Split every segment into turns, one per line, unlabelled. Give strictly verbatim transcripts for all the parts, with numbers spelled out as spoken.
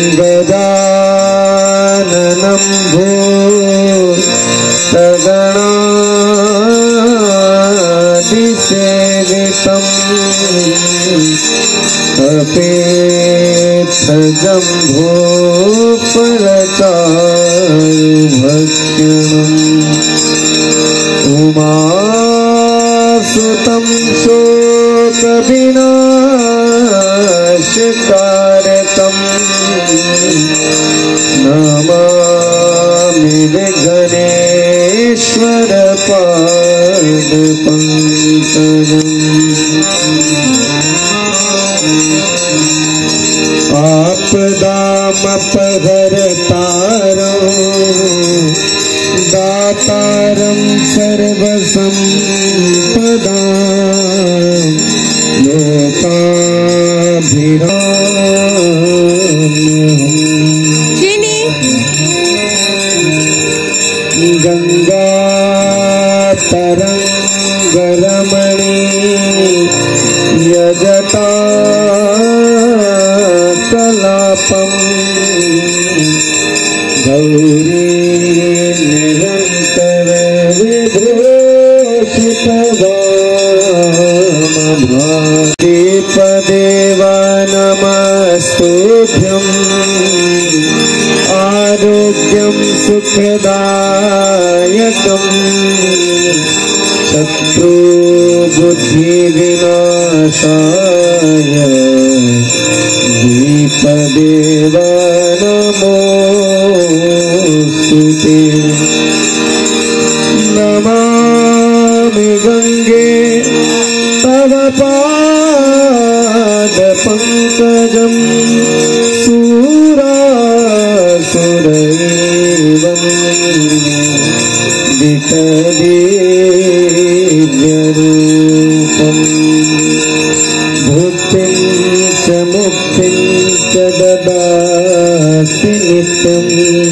गजाननं भूतगणादिसेवितं अपेत्थजम्भूफलचारुभक्षणम् उमासुतं शोकविनाशकारकम् नमामि विघ्नेश्वर पादपङ्कजम्। आपदामपहर्तारं दातारं सर्वसम्पदां लोकाभिरामम् गङ्गातरङ्गरमणी यजता कलापम् गौरी निरन्तर विभूषितवामभादीपदेवा नमस्तुभ्यम् आरोग्यं सुखदायकम् शत्रुबुद्धिविनाशाय दीपदेव नमोस्तुते। नमामि गंगे तव पादपङ्कजं दिव्यरूपम् भुक्तिं च मुक्तिं च ददासि नित्यं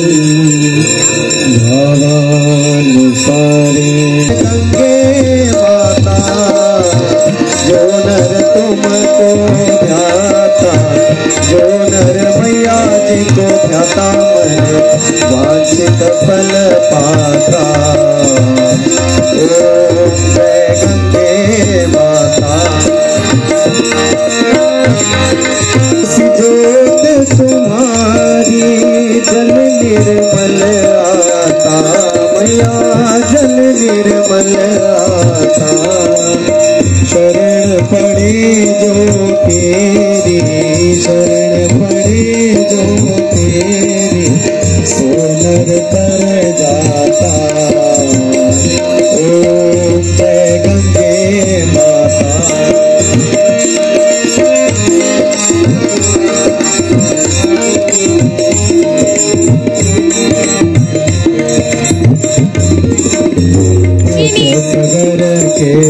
भावानुसारे। गंगे माता जो नर तुमको ध्याता, जो नर मैया जी को ध्याता मन वांछित फल पाता। ओम जय गंगे माता। ज्योत तुम्हारी जल निर्मल आता, मैया जल निर्मल आता। शरण पड़े जो तेरी, शरण पड़े जो तेरी, सोनर तर जाता। ओम जय गंगे माता। सगर के